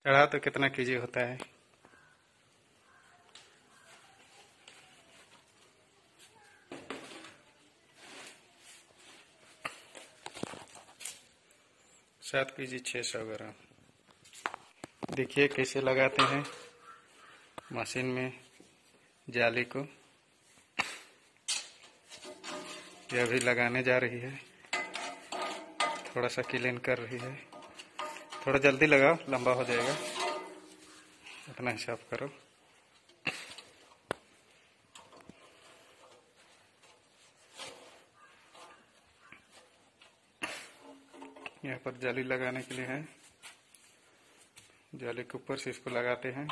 चढ़ा तो कितना केजी होता है? सात केजी 600 ग्राम। देखिए कैसे लगाते हैं मशीन में जाली को। ये अभी लगाने जा रही है, थोड़ा सा क्लीन कर रही है। थोड़ा जल्दी लगाओ, लंबा हो जाएगा, इतना हिसाब करो। यहाँ पर जाली लगाने के लिए है, जाली के ऊपर से इसको लगाते हैं।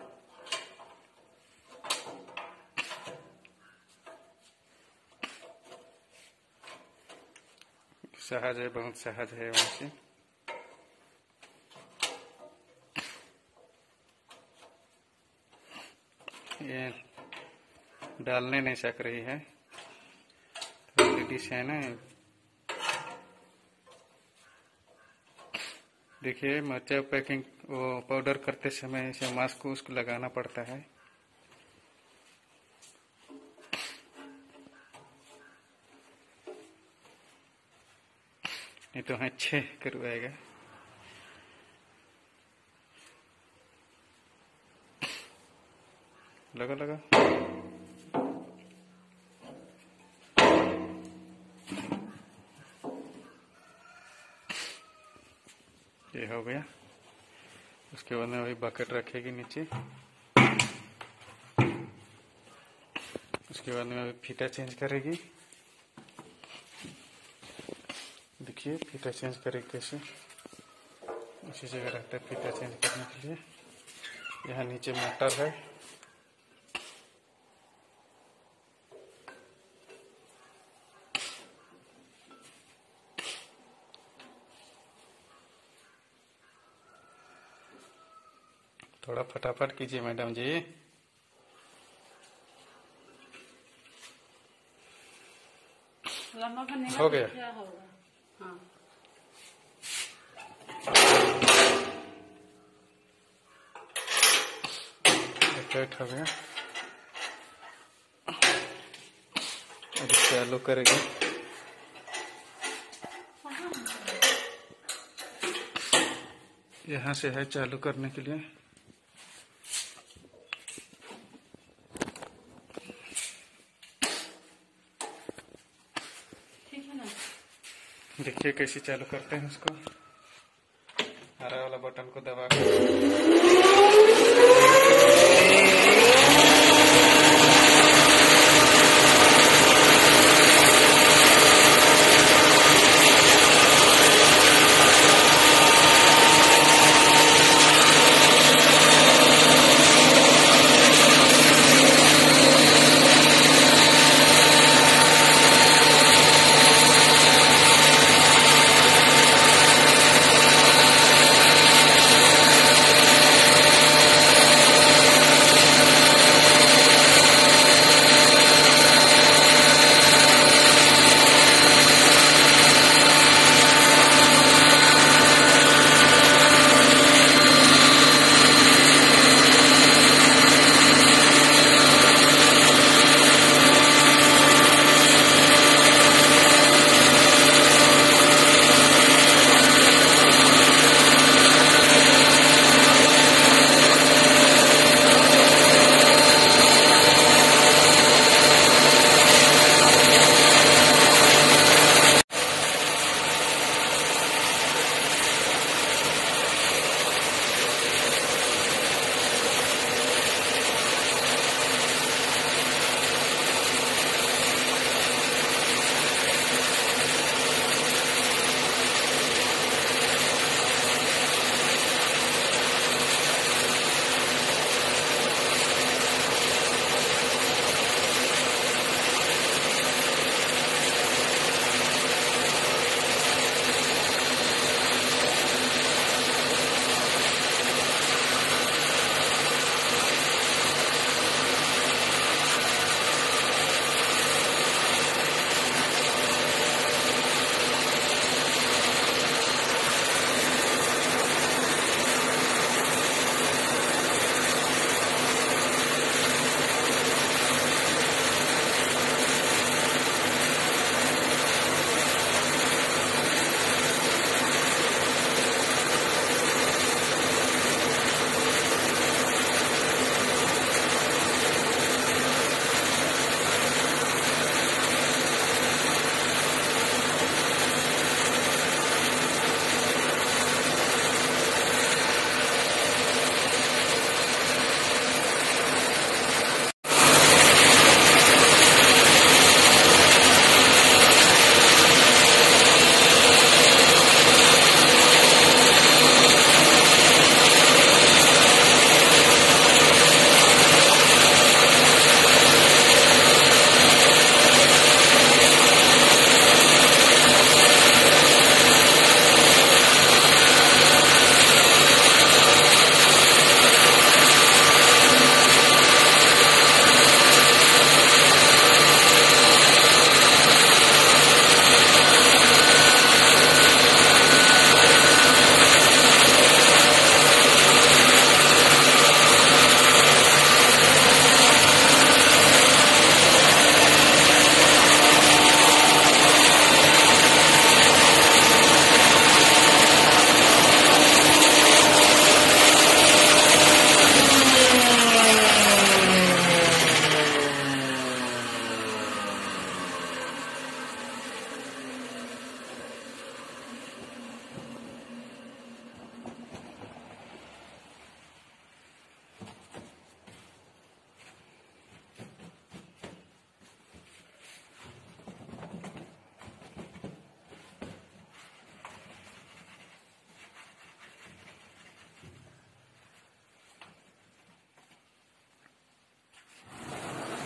सहज है, बहुत सहज है मशीन। ये डालने नहीं सक रही है, लेडीज है ना। देखिए मिर्चा पैकिंग वो पाउडर करते समय इसे मास्क को उसको लगाना पड़ता है। नहीं तो अच्छे करवाएगा। लगा लगा। ये हो गया। उसके बाद में वही बकेट रखेगी नीचे। उसके बाद में अभी फीता चेंज करेगी। देखिए फीता चेंज करेगी कैसे। उसी जगह रहता है फीता चेंज करने के लिए। यहाँ नीचे मोटर है। थोड़ा फटाफट कीजिए मैडम जी। लंबा करने हो गया। क्या होगा? हाँ। टाइट हो गया। अब चालू करेगी। यहाँ से है चालू करने के लिए। देखिए कैसे चालू करते हैं उसको। हरा वाला बटन को दबा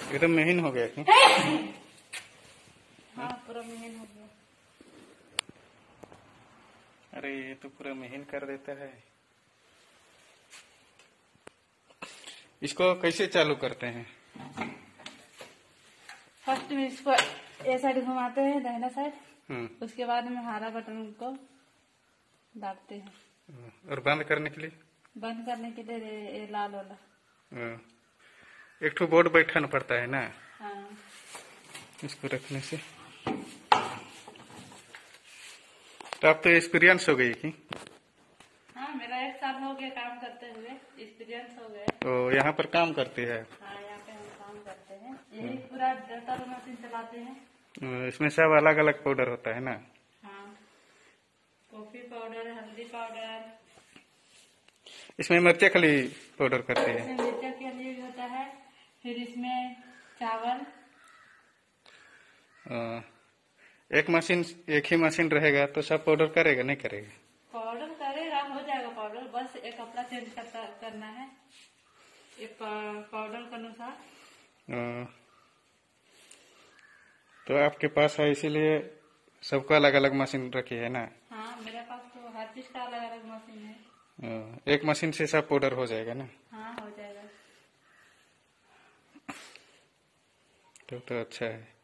एकदम महीन हो गया क्या? हाँ पूरा महीन हो गया। अरे ये तो पूरा महीन कर देता है। इसको कैसे चालू करते हैं? फर्स्ट में इसको ए साइड घुमाते हैं, दाहिना साइड। उसके बाद में हरा बटन को दाबते हैं। और बंद करने के लिए? बंद करने के लिए लाल वाला एक ठो बोर्ड बैठाना पड़ता है ना? हाँ। इसको रखने से तो आप तो एक्सपीरियंस हो गई की? हाँ मेरा 1 साल हो गया काम करते हुए, एक्सपीरियंस हो गया। तो यहाँ पर काम करती है? हाँ यहाँ पे हम काम करते हैं, यही पूरा डेटर मशीन चलाते हैं। इसमें सब अलग अलग पाउडर होता है ना? हाँ कॉफी पाउडर, हल्दी पाउडर। इसमें मिर्चा खली पाउडर करती है? इसमें मिर्चा के लिए भी होता है, फिर इसमें चावल। एक ही मशीन रहेगा तो सब पाउडर करेगा नहीं करेगा? पाउडर करेगा, हो जाएगा पाउडर, बस एक कपड़ा चेंज करना है एक पाउडर के अनुसार। तो आपके पास है इसीलिए सबका अलग अलग मशीन रखी है ना? हाँ मेरे पास तो हर चीज का अलग अलग मशीन है। एक मशीन से सब पाउडर हो जाएगा ना? हाँ हो जाएगा। तो अच्छा है।